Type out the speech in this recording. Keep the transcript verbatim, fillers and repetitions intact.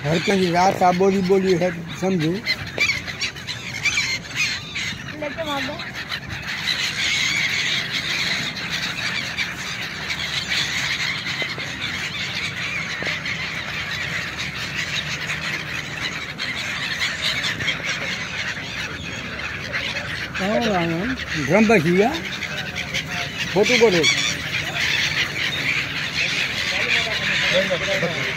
हर कंहिंजी रात आ ॿोली ॿोली है समझू लेके मार ड्रम बचिया फोटो बोलो